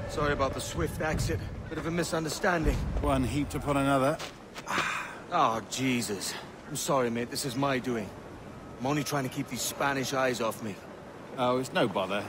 Sorry about the swift exit. Bit of a misunderstanding. One heaped upon another. Oh, Jesus. I'm sorry, mate. This is my doing. I'm only trying to keep these Spanish eyes off me. Oh, it's no bother.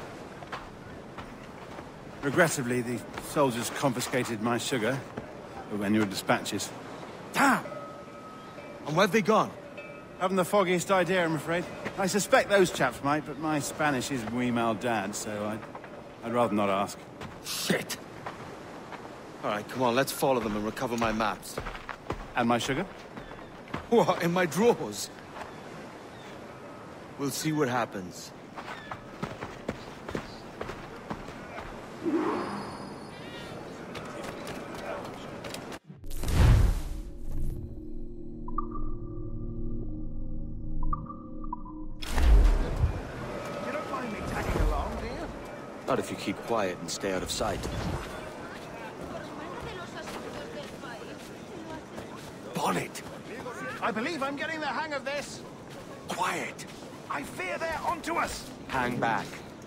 Regrettably, the soldiers confiscated my sugar when your dispatches. Damn! And where've they gone? Haven't the foggiest idea, I'm afraid. I suspect those chaps might, but my Spanish is muy mal dad, so I'd rather not ask. Shit! Alright, come on, let's follow them and recover my maps. And my sugar? What, in my drawers? We'll see what happens. Not if you keep quiet and stay out of sight. Bonnet! I believe I'm getting the hang of this. Quiet! I fear they're onto us. Hang back.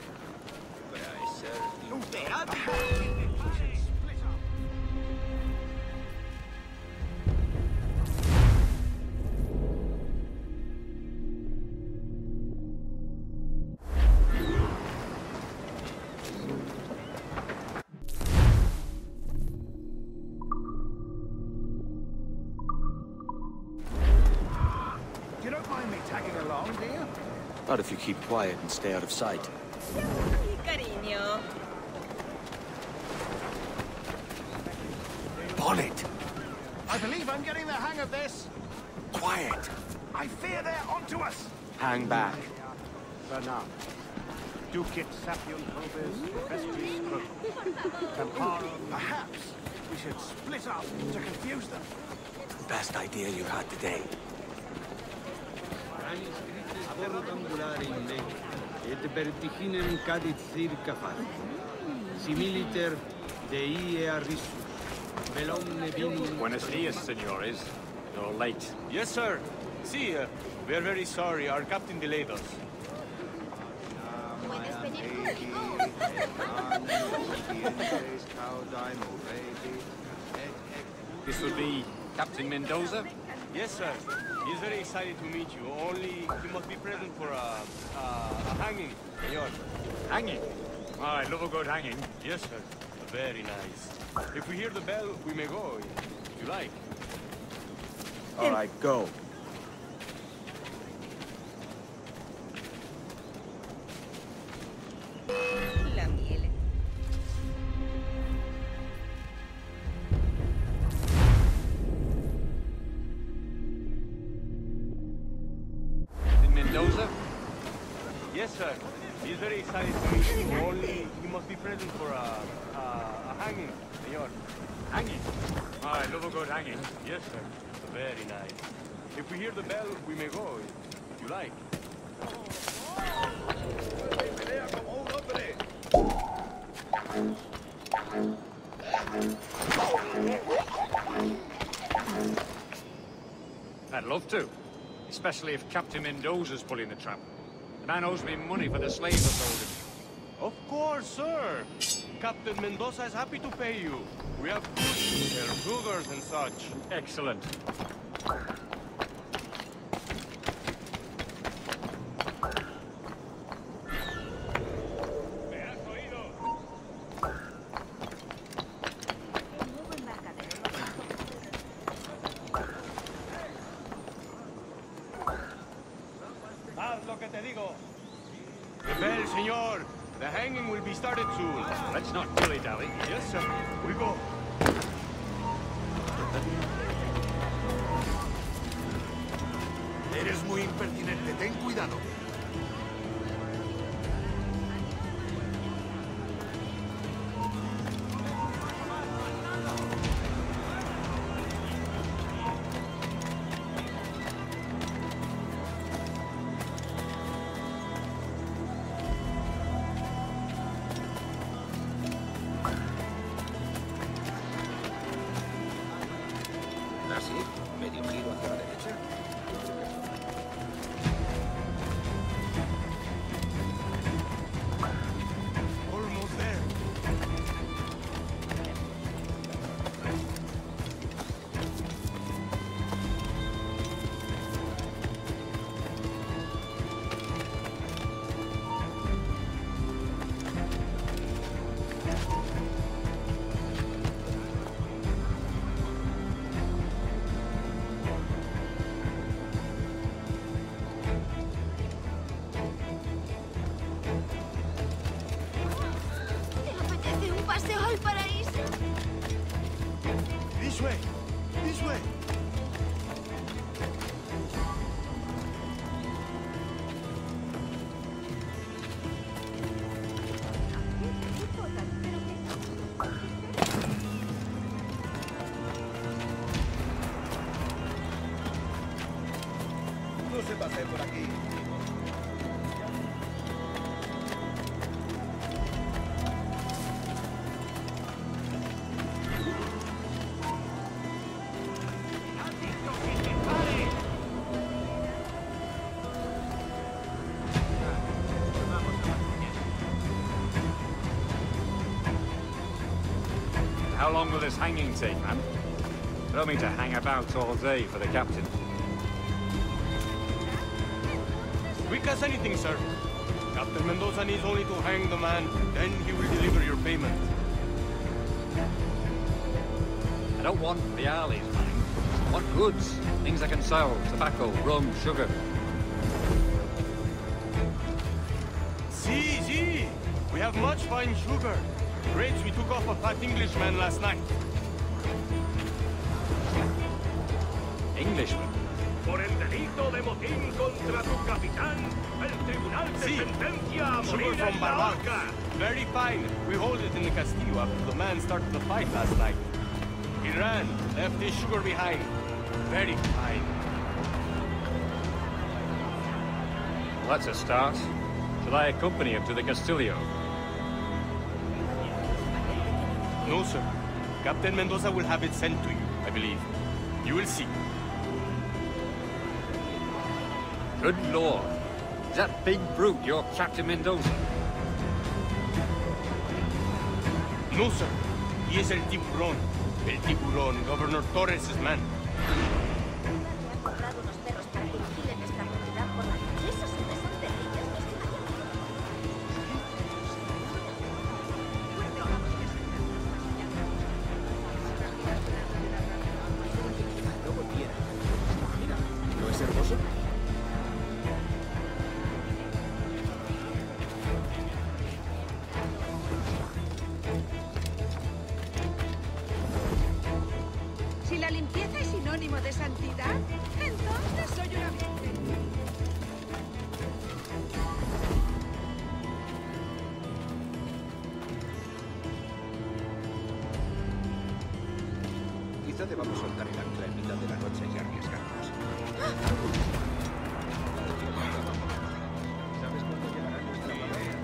You don't mind me tagging along, do you? Not if you keep quiet and stay out of sight. Cariño. Bonnet! I believe I'm getting the hang of this. Quiet! I fear they're onto us. Hang back. Bernard. Ducit sapium probes vestris Temparo. Perhaps we should split up to confuse them. Best idea you had today. et vertiginem cadit circa fat. Similiter Dei Arissus. Velomne vinum. Buenos dias, senores. You're late. Yes, sir. See, we are very sorry. Our captain delayed us. This will be Captain Mendoza? Yes, sir. He's very excited to meet you. Only he must be present for a hanging, senor. Hanging? Oh, I love a good hanging. Yes, sir. Very nice. If we hear the bell, we may go, if you like. All right, go. La miele. In Mendoza? Yes, sir. He's very excited to meet you. Only he must be present for a hanging, senor. Hanging? Oh, I love a good hanging. Yes, sir. Very nice. If we hear the bell, we may go, if you like. I'd love to. Especially if Captain Mendoza's pulling the trap. The man owes me money for the slaves I sold him. Of course, sir. Captain Mendoza is happy to pay you. We have goods there, sugars and such. Excellent. The bell, senor. The hanging will be started soon. Let's not dilly-dally. Yes, sir. We go. Eres muy impertinente. Ten cuidado. Así, medio giro hacia la derecha. paseo al paraíso. This way. This way. No se pase por aquí. How long will this hanging take, man? Don't mean to hang about all day for the captain. Quick as anything, sir. Captain Mendoza needs only to hang the man, then he will deliver your payment. I don't want reales, man. I want goods. Things I can sell. Tobacco, rum, sugar. See. We have much fine sugar. Rates we took off a fat Englishman last night. Englishman? Por el delito de motín contra tu capitán, el tribunal te sentencia a Sugar morir from en la Barbados. horca. Very fine. We hold it in the Castillo after the man started the fight last night. He ran, left his sugar behind. Very fine. Well, that's a start. Shall I accompany him to the Castillo? No, sir. Captain Mendoza will have it sent to you, I believe. You will see. Good lord. Is that big brute your Captain Mendoza? No, sir. He is El Tiburón. El Tiburón, Governor Torres' man. Me han comprado unos perros para que vigilen esta propiedad por la noche. Esos siempre son terribles. No se vayan. ¿No es hermoso? Si la limpieza es sinónimo de santidad, entonces soy una virgen. Quizá debamos soltar el ancla en mitad de la noche y arriesgarnos. ¿Sabes cuándo llegará nuestra marea?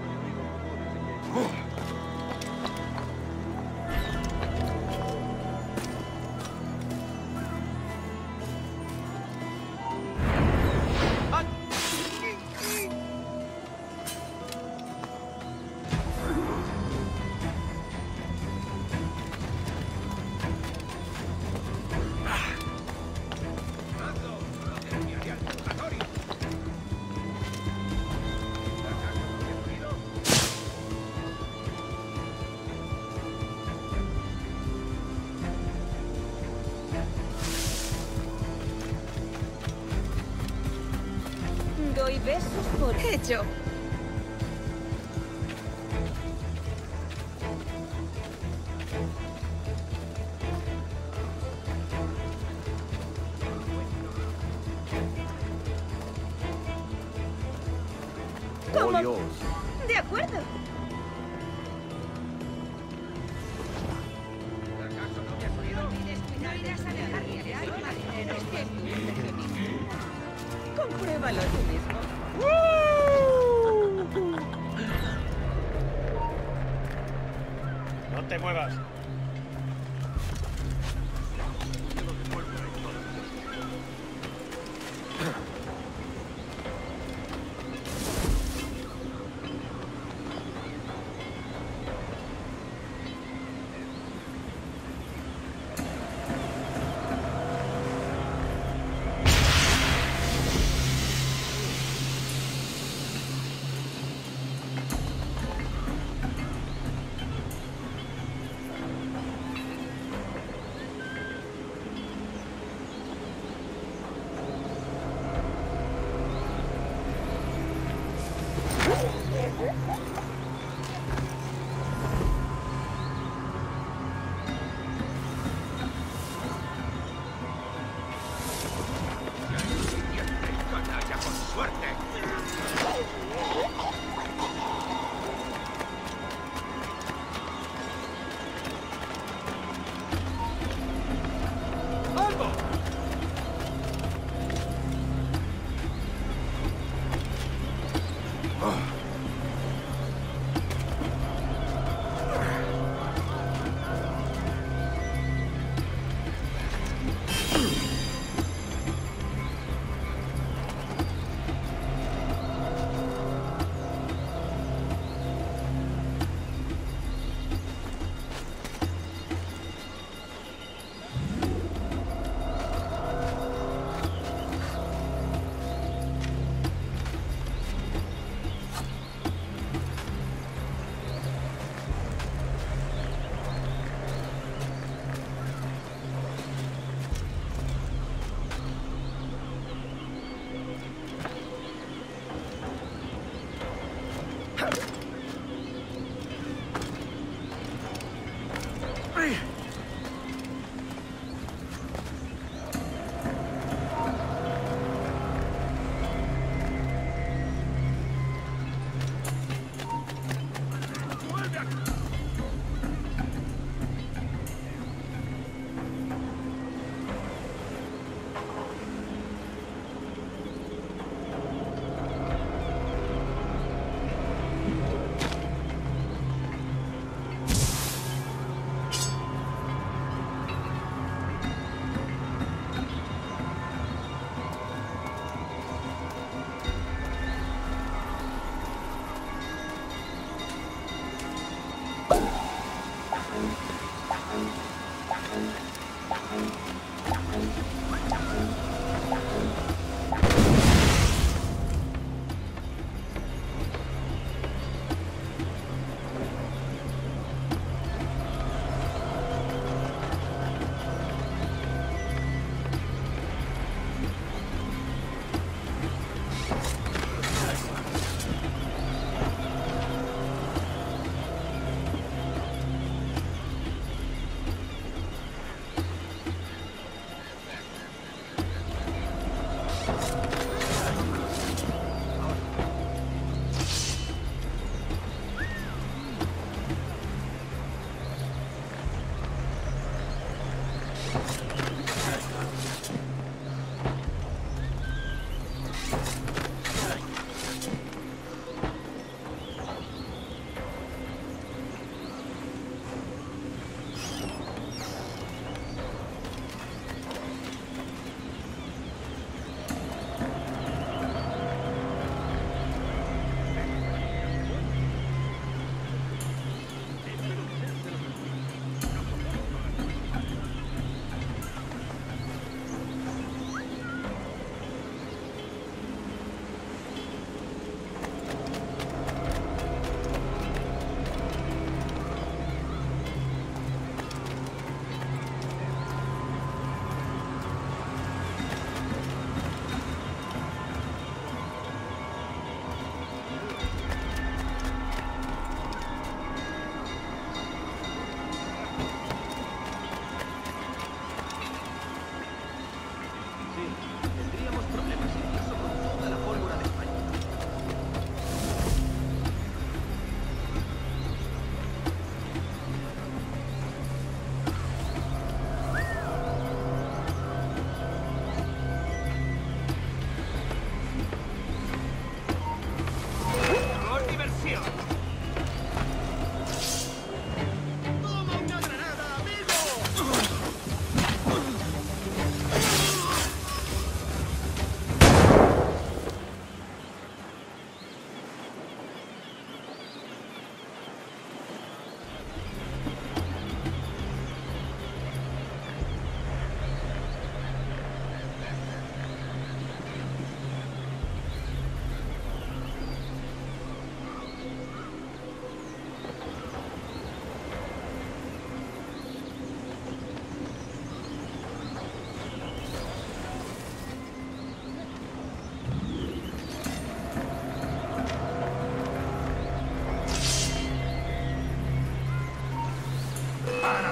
Doy besos por hecho. All yours. De acuerdo. Compruébalo tú mismo. No te muevas.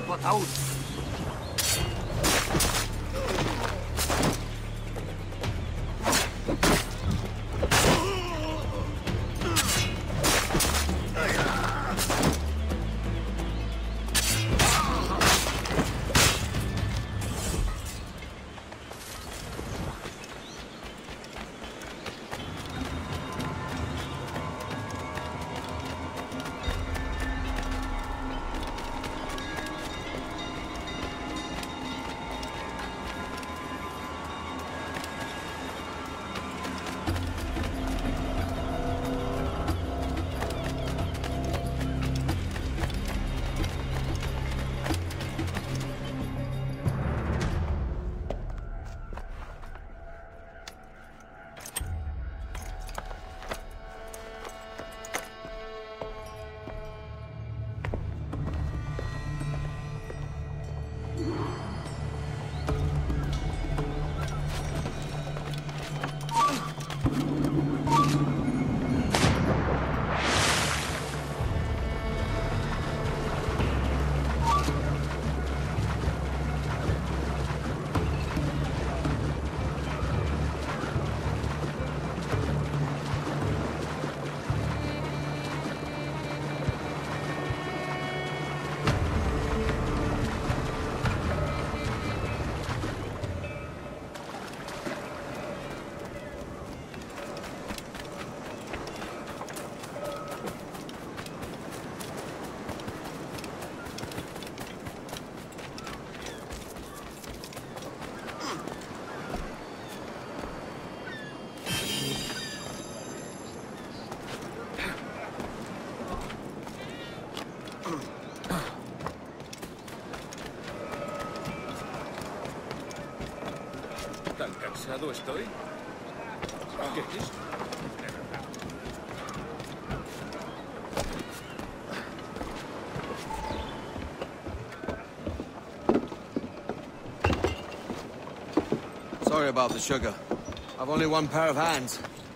tu ataúd. ¿Tan cansado estoy? ¿Qué es? Sorry about the sugar. I've only one pair of hands.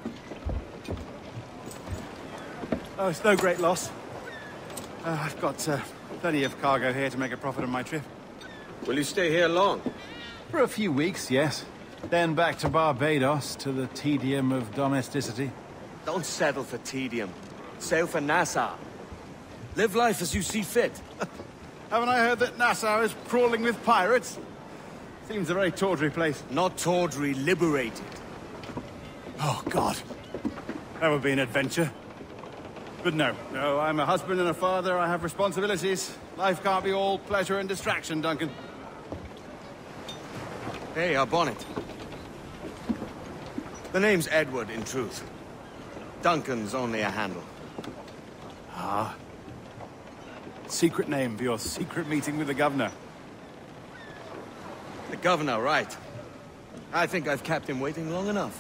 Oh, it's no great loss. I've got plenty of cargo here to make a profit on my trip. Will you stay here long? For a few weeks, yes. Then back to Barbados, to the tedium of domesticity. Don't settle for tedium. Sail for Nassau. Live life as you see fit. Haven't I heard that Nassau is crawling with pirates? Seems a very tawdry place. Not tawdry, liberated. Oh, God. That would be an adventure. But no, I'm a husband and a father. I have responsibilities. Life can't be all pleasure and distraction, Duncan. Hey, our bonnet. The name's Edward, in truth. Duncan's only a handle. Ah. Secret name for your secret meeting with the governor. The governor, right. I think I've kept him waiting long enough.